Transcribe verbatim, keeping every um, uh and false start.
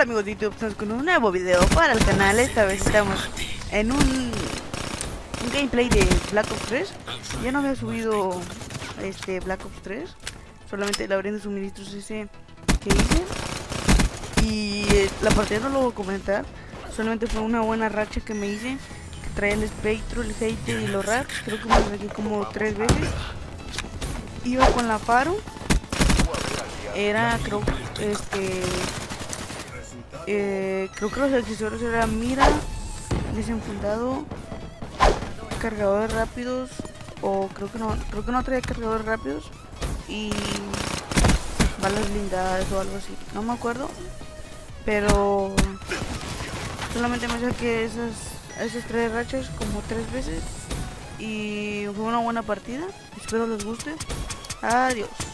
amigos de YouTube? Estamos con un nuevo video para el canal. Esta vez estamos en un, un gameplay de Black Ops tres. Ya no había subido este Black Ops tres, solamente la abriendo suministros ese que hice. Y eh, la partida no lo voy a comentar, solamente fue una buena racha que me hice, que traía el Spectro, el Hater y los Raps. Creo que me lo saqué como tres veces. Iba con la Faro. Era, creo, este... Eh, creo que los accesorios eran mira, desenfundado, cargadores rápidos, o creo que no, creo que no traía cargadores rápidos, y balas blindadas o algo así, no me acuerdo, pero solamente me saqué esas, esas tres rachas como tres veces, y fue una buena partida. Espero les guste. Adiós.